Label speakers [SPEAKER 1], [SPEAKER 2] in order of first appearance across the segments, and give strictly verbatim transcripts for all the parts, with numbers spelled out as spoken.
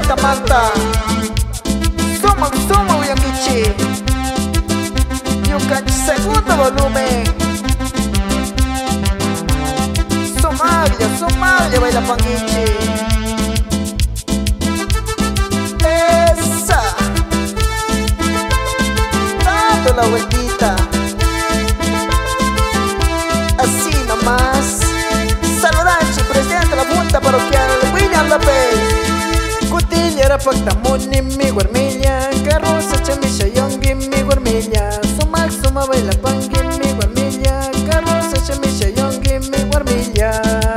[SPEAKER 1] Yactamanta. Suma, suma, Uyangichi. Yukanchi, segundo volumen. Somalia, Somalia, baila panguichi. Esa. Dando la vueltita. Así nomás. Saludanchi, presidente de la Junta Parroquial William López. Cutillera pactamuni mi guarmilla. Carroza chamisha yongi mi guarmilla. Sumac suma baila pangi mi guarmilla. Carroza chamisha yongi mi guarmilla.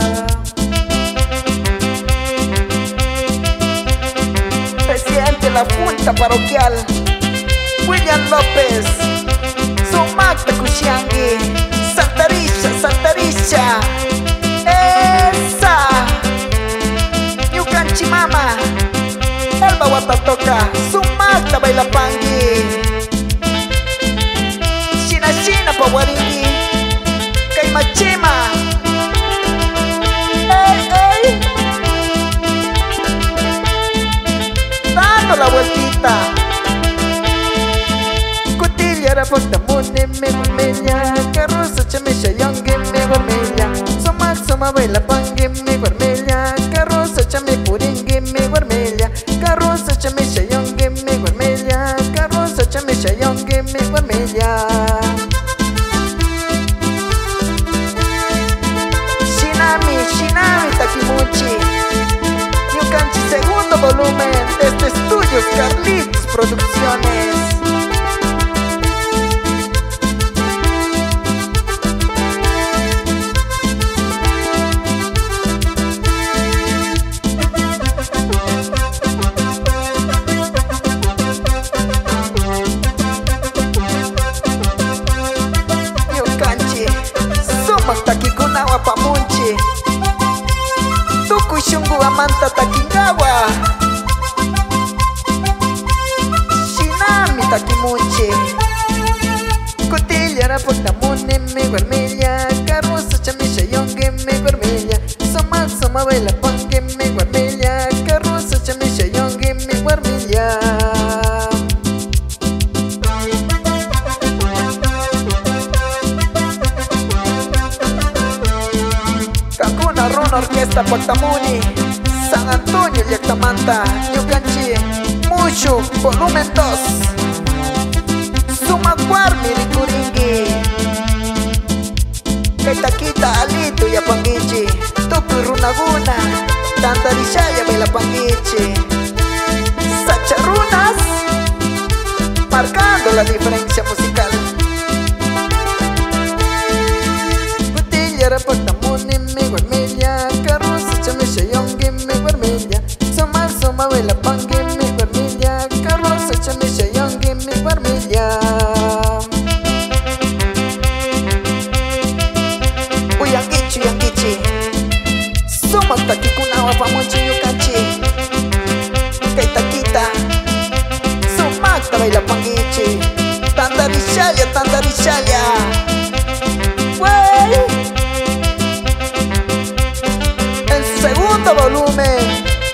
[SPEAKER 1] Presidente de la Junta Parroquial William López. Sumac takushiangi. Saltarisha, saltarisha. Esa. Yukanchi mama. Elba watatoka. Sumakta baila pangi. Shina shina pawaringi. Kaimachima. Ey, ey. Dando la vueltita. Cutillera poctamune me guarmella. Carroza chamisha yongi me guarmella. Somak soma baila pangi me guarmella. Carroza chame puringi me guarmella. Carroza chame shayongi me guarmella. Carroza chame shayongi me guarmella. Shinami, Shinami Takimuchi. Yukanchi, segundo volumen desde Estudios Carlitos Producciones. Takikunawa pamunchi. Tukushungu amanta takingawa. Shinami takimunchi. Cutillera poctamune me guarmella. Carroza chamisha yongi me guarmella. Soma soma baila pangi me guarmella. Carroza chamisha yongi me guarmella. Runa Orquesta Pactamuni, San Antonio Yactamanta, Yukanchi, Mushu, volumen dos. Sumacuar Miricuringi. Kaitakita Alito Yapangichi. Tupi Runaguna, Tandarishaya Baila Pangichi. Sacharunas, marcando la diferencia musical. Cutillera Pactamuni mi guarmella. Carroza chamisha yongi mi guarmella. Soma soma baila pangi mi guarmella. Carroza chamisha yongi mi guarmella. Uyangichi, Uyangichi. Soma takikunawa pamunchi yukanchi. Kaitakita. Sumakta baila pangichi. Tandarishalia, tandarishalia. Segundo volumen.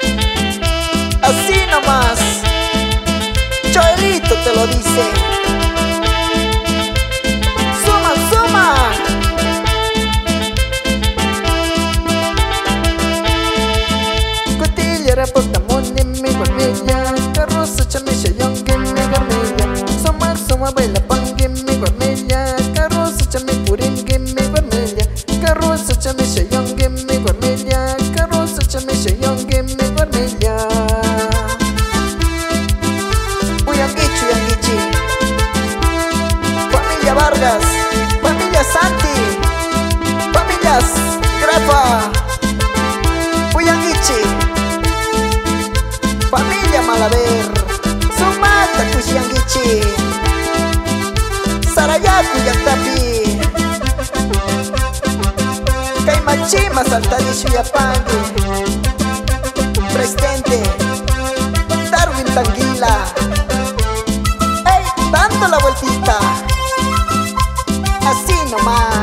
[SPEAKER 1] Así nomás. Choelito te lo dice. Suma, suma. Cutillera poctamuni mi guarmella. Carroza chamisha yongi mi guarmella. Soma, soma baila pangi mi guarmella. Carroza chame puringi mi guarmella. Carroza chamisha yongi mi guarmella. Carroza chamisha yongi mi guarmella. Uyangichi, Uyangichi. Familia Vargas, familia Santi, familias Grafa. Uyangichi. Familia Malaver. Sumata Kushiangichi. Sarayaku Yaktapi. Kaimachima Saltarishu Yapangi. Presidente Darwin Tanguila. Ey, dando la vueltita. Así nomás.